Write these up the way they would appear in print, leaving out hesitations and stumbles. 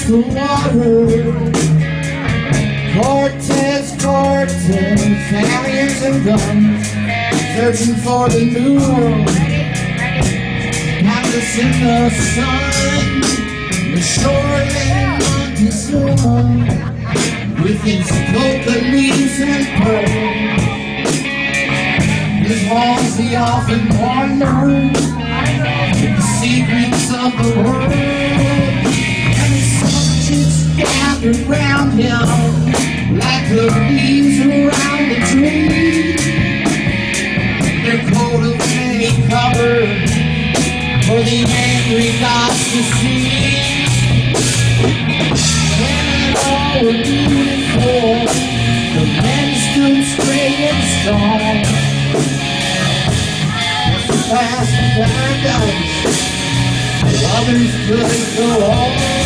the water. Cortez, Harriers and guns, searching for the new world. Atlas in the sun, the shoreline Montezuma, with its coca leaves and pearl. His walls he often wanders, with the secrets of the world. And his subjects gathered round him, like the leaves around the tree. Their coat of many colors for the angry gods to see. When all were beautiful, the men stood straight and strong. Past paradise, others couldn't go on.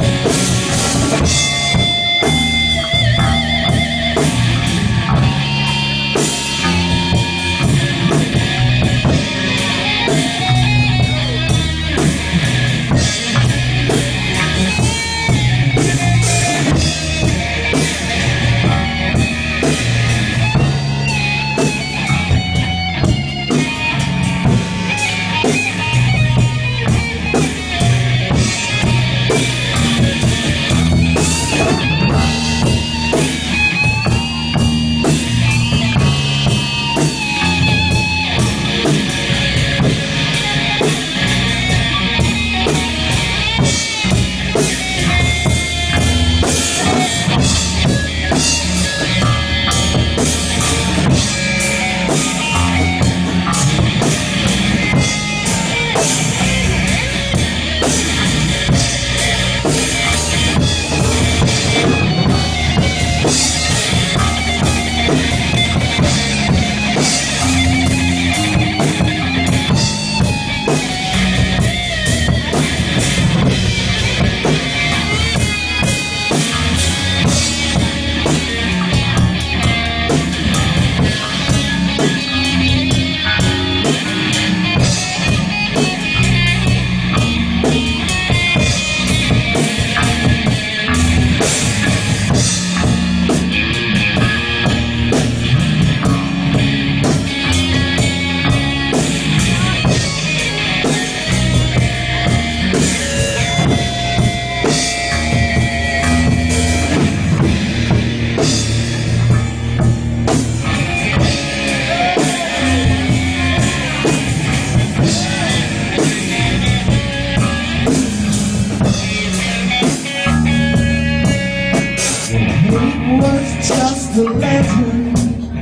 Just a legend,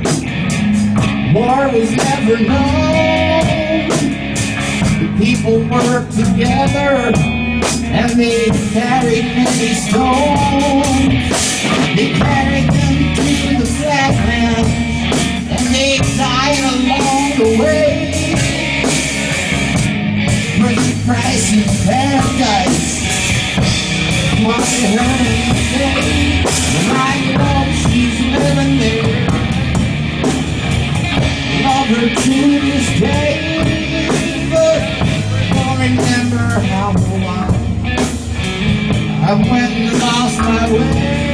war was never known. The people worked together and they carried many stones. They carried them to the flatland and they died along the way. For the price of paradise, what I heard him say, I know she's living there. Love her to this day, but I remember how long I went and lost my way.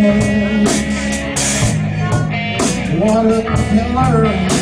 What a killer.